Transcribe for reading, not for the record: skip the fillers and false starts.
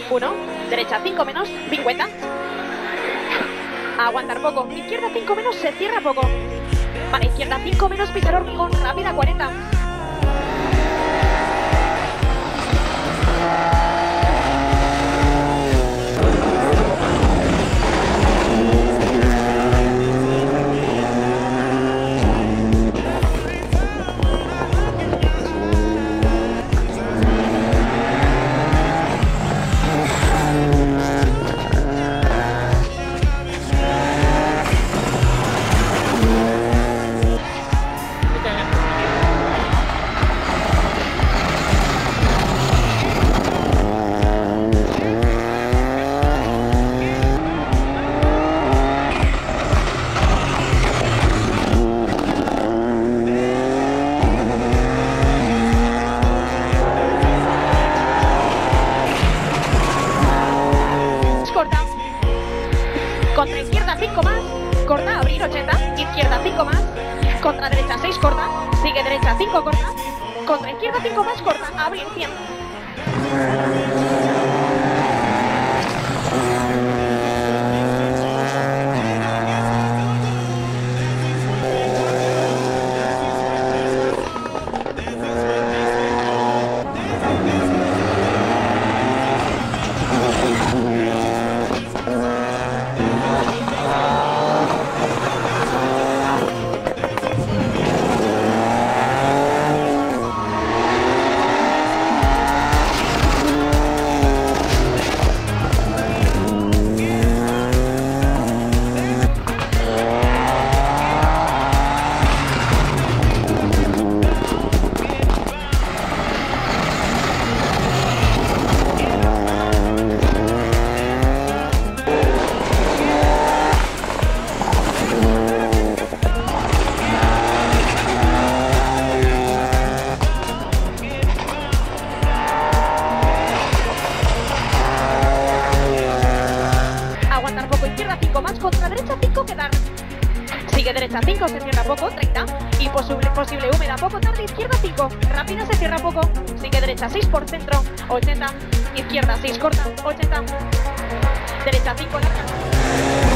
1, derecha 5 menos, 50. Aguantar poco, izquierda 5 menos, se cierra poco. Vale, izquierda 5 menos, pisar hormigón, rápida 40. Contra izquierda 5 más, corta, abrir 80, izquierda 5 más, contra derecha 6 corta, sigue derecha 5 corta, contra izquierda 5 más, corta, abrir 100. Contra derecha 5 quedar, sigue derecha 5, se cierra poco, 30 y posible húmeda, poco tarde, izquierda 5, rápida se cierra poco, sigue derecha 6 por centro, 80, izquierda 6 corta, 80, derecha 5 larga.